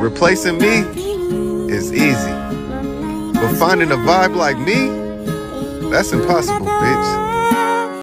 Replacing me is easy. But finding a vibe like me, that's impossible, bitch.